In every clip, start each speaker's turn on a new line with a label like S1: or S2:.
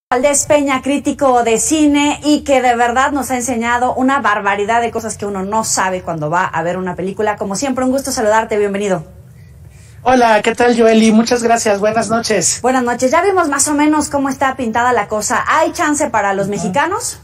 S1: Valdés Peña, crítico de cine y que de verdad nos ha enseñado una barbaridad de cosas que uno no sabe cuando va a ver una película. Como siempre, un gusto saludarte, bienvenido.
S2: Hola, ¿qué tal, Joely? Muchas gracias, buenas noches.
S1: Buenas noches, ya vimos más o menos cómo está pintada la cosa. ¿Hay chance para los mexicanos?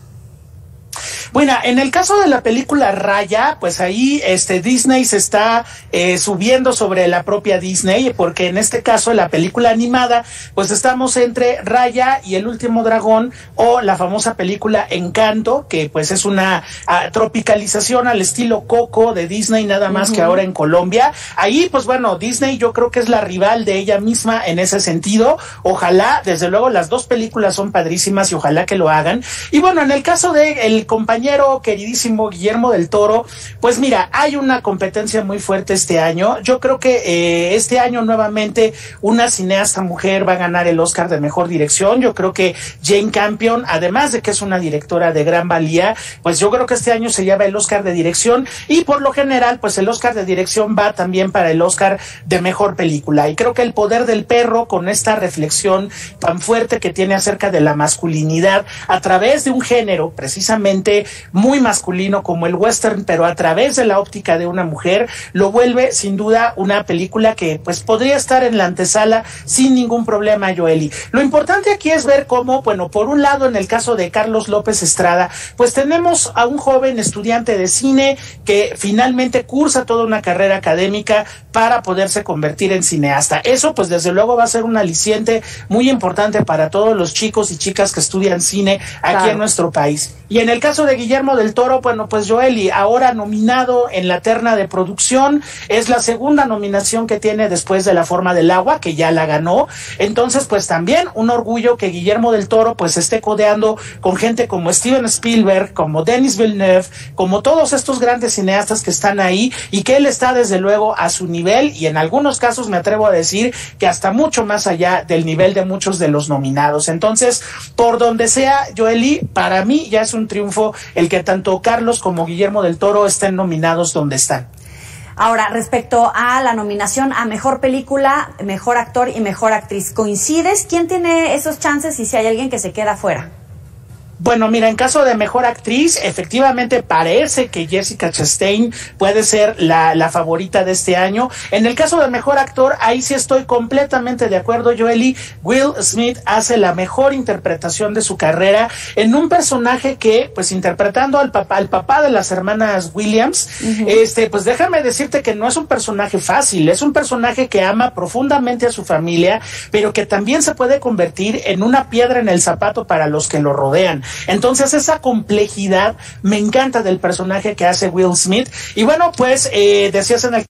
S2: Bueno, en el caso de la película Raya, pues ahí Disney se está subiendo sobre la propia Disney, porque en este caso la película animada, pues estamos entre Raya y el último dragón, o la famosa película Encanto, que pues es una tropicalización al estilo Coco de Disney, nada más que ahora en Colombia. Ahí, pues bueno, Disney yo creo que es la rival de ella misma en ese sentido. Ojalá, desde luego, las dos películas son padrísimas y ojalá que lo hagan. Y bueno, en el caso de el compañero queridísimo Guillermo del Toro, pues mira, hay una competencia muy fuerte este año. Yo creo que este año nuevamente una cineasta mujer va a ganar el Oscar de Mejor Dirección. Yo creo que Jane Campion, además de que es una directora de gran valía, pues yo creo que este año se lleva el Oscar de Dirección, y por lo general, pues el Oscar de Dirección va también para el Oscar de Mejor Película. Y creo que El Poder del Perro, con esta reflexión tan fuerte que tiene acerca de la masculinidad a través de un género precisamente muy masculino como el western, pero a través de la óptica de una mujer, lo vuelve sin duda una película que pues podría estar en la antesala sin ningún problema, Joely. Lo importante aquí es ver cómo, bueno, por un lado, en el caso de Carlos López Estrada, pues tenemos a un joven estudiante de cine que finalmente cursa toda una carrera académica para poderse convertir en cineasta. Eso pues desde luego va a ser un aliciente muy importante para todos los chicos y chicas que estudian cine aquí en nuestro país. Y en el caso de Guillermo del Toro, bueno, pues Joely, ahora nominado en la terna de producción, es la segunda nominación que tiene después de La Forma del Agua, que ya la ganó. Entonces, pues también un orgullo que Guillermo del Toro pues esté codeando con gente como Steven Spielberg, como Denis Villeneuve, como todos estos grandes cineastas que están ahí, y que él está desde luego a su nivel, y en algunos casos me atrevo a decir que hasta mucho más allá del nivel de muchos de los nominados. Entonces, por donde sea, Joely, para mí ya es un triunfo el que tanto Carlos como Guillermo del Toro estén nominados donde están.
S1: Ahora, respecto a la nominación a Mejor Película, Mejor Actor y Mejor Actriz, ¿coincides? ¿Quién tiene esos chances y si hay alguien que se queda fuera?
S2: Bueno, mira, en caso de Mejor Actriz, efectivamente parece que Jessica Chastain puede ser la favorita de este año. En el caso de Mejor Actor, ahí sí estoy completamente de acuerdo, Joely. Will Smith hace la mejor interpretación de su carrera en un personaje que, pues interpretando al papá de las hermanas Williams, pues déjame decirte que no es un personaje fácil, es un personaje que ama profundamente a su familia, pero que también se puede convertir en una piedra en el zapato para los que lo rodean. Entonces esa complejidad me encanta del personaje que hace Will Smith. Y bueno, pues decías en el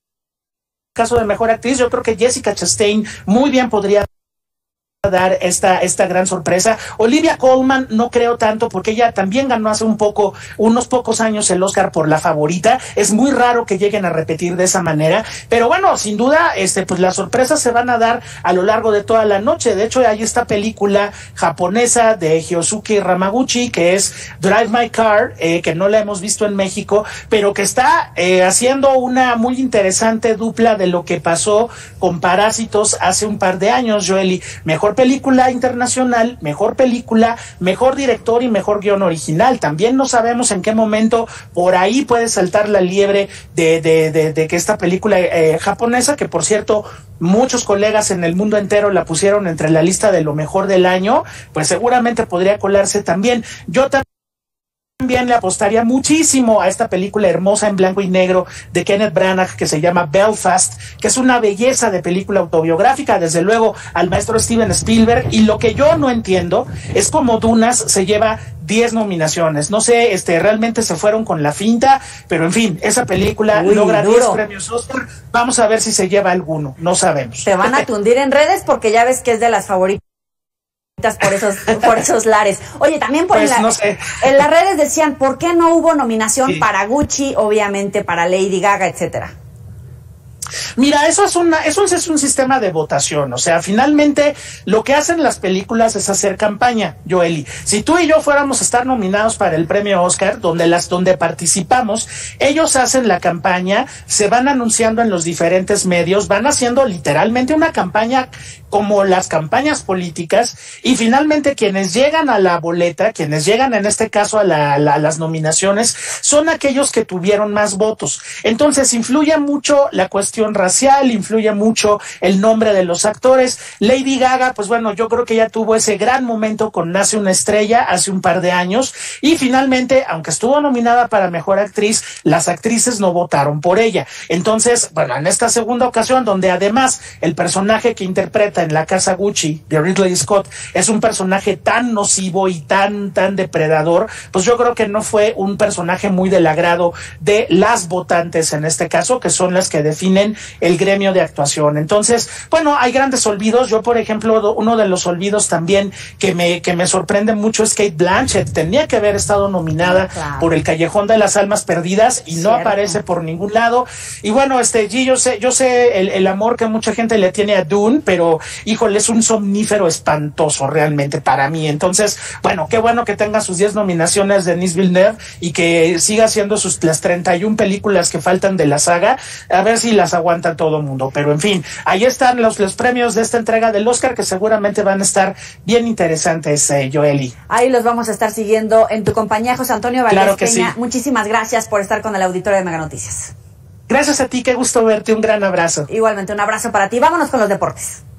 S2: caso de Mejor Actriz, yo creo que Jessica Chastain muy bien podría dar esta gran sorpresa. Olivia Colman no creo tanto, porque ella también ganó hace unos pocos años el Oscar por La Favorita. Es muy raro que lleguen a repetir de esa manera, pero bueno, sin duda pues las sorpresas se van a dar a lo largo de toda la noche. De hecho, hay esta película japonesa de Hyosuke Hamaguchi que es Drive My Car, que no la hemos visto en México, pero que está haciendo una muy interesante dupla de lo que pasó con Parásitos hace un par de años, Joely. Mejor película internacional, mejor película, mejor director y mejor guión original. También no sabemos en qué momento por ahí puede saltar la liebre de que esta película japonesa, que por cierto muchos colegas en el mundo entero la pusieron entre la lista de lo mejor del año, pues seguramente podría colarse también. Yo también le apostaría muchísimo a esta película hermosa en blanco y negro de Kenneth Branagh que se llama Belfast, que es una belleza de película autobiográfica, desde luego al maestro Steven Spielberg. Y lo que yo no entiendo es cómo Dunas se lleva 10 nominaciones. No sé, realmente se fueron con la finta, pero en fin, esa película logra 10 premios Oscar. Vamos a ver si se lleva alguno, no sabemos.
S1: Te van a tundir en redes porque ya ves que es de las favoritas por esos lares. Oye, también
S2: no sé.
S1: En las redes decían, ¿por qué no hubo nominación para Gucci, obviamente para Lady Gaga, etcétera?
S2: Mira, eso es un sistema de votación. O sea, finalmente lo que hacen las películas es hacer campaña, Joely. Si tú y yo fuéramos a estar nominados para el premio Oscar, donde participamos, ellos hacen la campaña, se van anunciando en los diferentes medios, van haciendo literalmente una campaña como las campañas políticas, y finalmente quienes llegan a la boleta, quienes llegan en este caso a las nominaciones, son aquellos que tuvieron más votos. Entonces influye mucho la cuestión racial, influye mucho el nombre de los actores. Lady Gaga, pues bueno, yo creo que ya tuvo ese gran momento con Nace una estrella hace un par de años, y finalmente, aunque estuvo nominada para Mejor Actriz, las actrices no votaron por ella. Entonces, bueno, en esta segunda ocasión, donde además el personaje que interpreta en La Casa Gucci de Ridley Scott es un personaje tan nocivo y tan depredador, pues yo creo que no fue un personaje muy del agrado de las votantes en este caso, que son las que definen el gremio de actuación. Entonces, bueno, hay grandes olvidos. Yo, por ejemplo, uno de los olvidos también que me sorprende mucho es Cate Blanchett. Tenía que haber estado nominada por El Callejón de las Almas Perdidas y no aparece por ningún lado. Y bueno, G, yo sé el amor que mucha gente le tiene a Dune, pero híjole, es un somnífero espantoso realmente para mí. Entonces, bueno, qué bueno que tenga sus 10 nominaciones Denis Villeneuve y que siga haciendo las 31 películas que faltan de la saga, a ver si las aguanta todo el mundo. Pero en fin, ahí están los premios de esta entrega del Oscar, que seguramente van a estar bien interesantes, Joely.
S1: Ahí los vamos a estar siguiendo en tu compañía, José Antonio Valdés
S2: Claro que
S1: Peña.
S2: sí.
S1: Muchísimas gracias por estar con el auditorio de Mega Noticias.
S2: Gracias a ti, qué gusto verte, un gran abrazo.
S1: Igualmente, un abrazo para ti. Vámonos con los deportes.